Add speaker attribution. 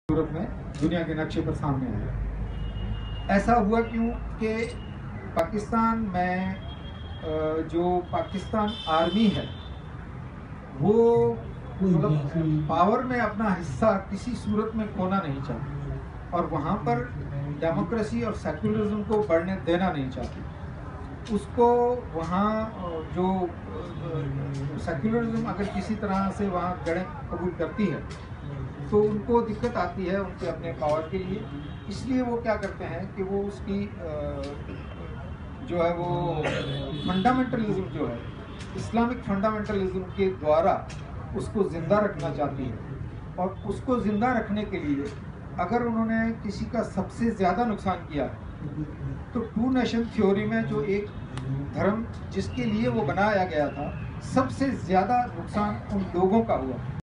Speaker 1: Europe में दुनिया के नक्शे पर सामने आया। ऐसा हुआ क्यों कि पाकिस्तान में जो पाकिस्तान आर्मी है वो मतलब पावर में अपना हिस्सा किसी सूरत में खोना नहीं चाहती और वहाँ पर डेमोक्रेसी और सेकुलरिज्म को बढ़ने देना नहीं चाहती। उसको वहाँ जो सेकुलरिज्म अगर किसी तरह से वहाँ जड़ें कबूल करती है तो उनको दिक्कत आती है उनके अपने पावर के लिए। इसलिए वो क्या करते हैं कि वो उसकी जो है वो फंडामेंटलिज्म जो है इस्लामिक फंडामेंटलिज्म के द्वारा उसको ज़िंदा रखना चाहती है। और उसको ज़िंदा रखने के लिए अगर उन्होंने किसी का सबसे ज़्यादा नुकसान किया है तो टू नेशन थ्योरी में जो एक धर्म जिसके लिए वो बनाया गया था सबसे ज़्यादा नुकसान उन लोगों का हुआ।